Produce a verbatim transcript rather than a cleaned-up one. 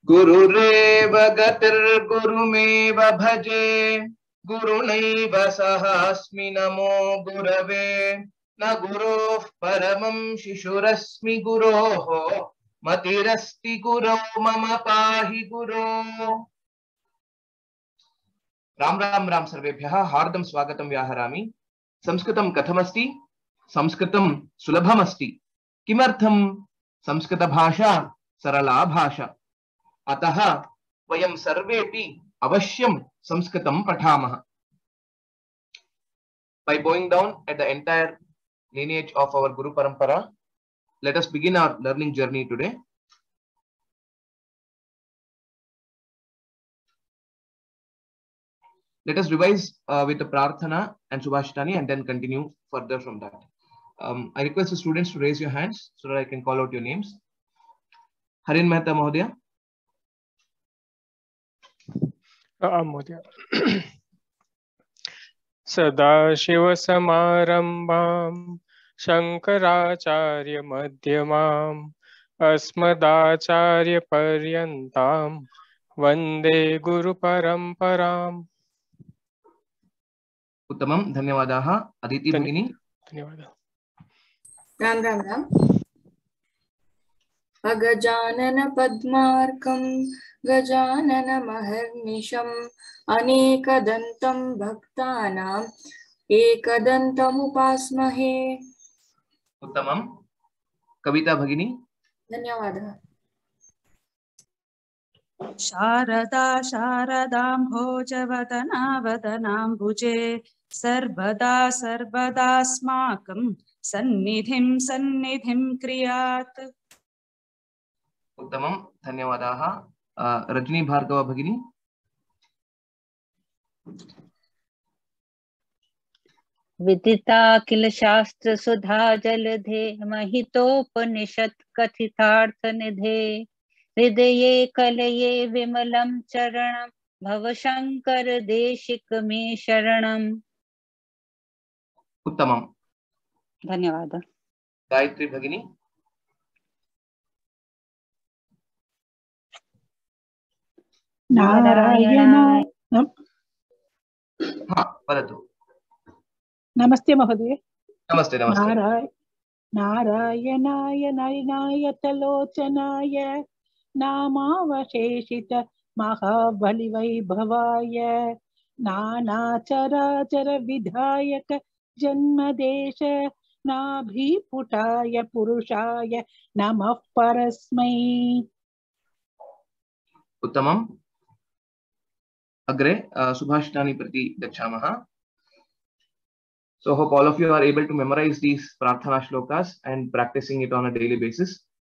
गुरुरेव गतिर्गुरुमेव भजे गुरुणैव सहास्मि नमो गुरवे न गुरोः परमं शिशुरस्मि गुरोः मतिरस्ति गुरो मम पाहि गुरो। राम राम राम सर्वेभ्यः हार्दं स्वागतं व्याहरामि। संस्कृतं कथमस्ति? संस्कृतं सुलभमस्ति। किमर्थं? संस्कृतभाषा सरला भाषा, अतः वयं सर्वेपि अवश्यं संस्कृतं पठामः। By bowing down at the entire lineage of our Guru Parampara, let us begin our learning journey today. Let us revise uh, with the Prarthana and Subhashitani and then continue further from that. Um, I request the students to raise your hands so that I can call out your names. Harin Mehta Mahodaya. Mahodaya. Sadashivasamaramvam Shankaracharya Madhyamam Asmadacharya Paryantam Vande Guru Paramparam. Uttamam, dhanyawadaha. Aditi Bhagini. Dhanyawadaha. Ram Ram Ram. Agajanana Padmarkam Gajanana Maharnisham Anekadantam Bhaktanam Ekadantam Upasmahe. Uttamam. Kavita Bhagini. Dhanyawadaha. Sharada Sharadam Bhojavadana Vadanam Bhuje Sarvada Sarvada Smakam Sannidhim Sannidhim Kriyat. Uttamam, dhanyawadaha. Uh, Rajni Bhargava Bhagini. विदिता किल शास्त्र सुधा जलधे महितोपनिषद कथितार्थ निधे हृदये कलये विमलं चरणं भवशंकर देशिक मे शरणं। उत्तमम, धन्यवाद। गायत्री भगिनी। नारायण। हाँ, वदतु। नमस्ते महोदय। नमस्ते नमस्ते। नाराय नारायणाय नयनायतलोचनाय नामावशेषित महाबलिवैभवाय नानाचराचर विधायक जन्मदेश नाभिपुटाय पुरुषाय नमः परस्मै। उत्तमम्। अग्रे सुभाषितानि प्रति गच्छामः। So hope all of you are able to memorize these prarthana shlokas and practicing it on a daily basis.